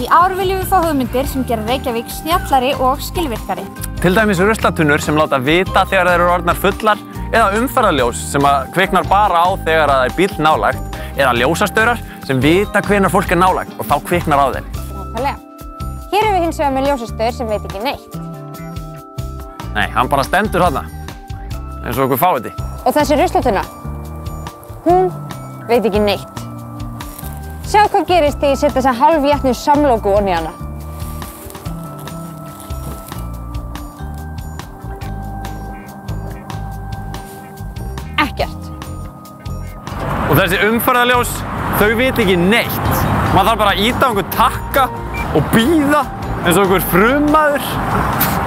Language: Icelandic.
ár viljum við fá hugmyndir sem gera Reykjavík snjallari og skilvirkari. Til dæmis ruslatunnur sem láta vita þegar þeir eru orðnar fullar, eða umferðarljós sem kviknar bara á þegar það er bíll nálægt, eða ljósastaurar sem vita hvenær fólk er nálægt og þá kviknar á þeim. Nákvæmlega. Hér erum við hins vegar með ljósastaur sem veit ekki neitt. Nei, hann bara stendur þarna, eins og okkur fáviti. Og þessi ruslatunna, hún veit ekki neitt. Sjá hvað gerist þegar ég setja þessa hálfétnu samloku onni hana. Ekkert. Og þessi umferðarljós, þau vita ekki neitt. Maður þarf bara að ýta á einhvern takka og bíða eins og einhver frummaður.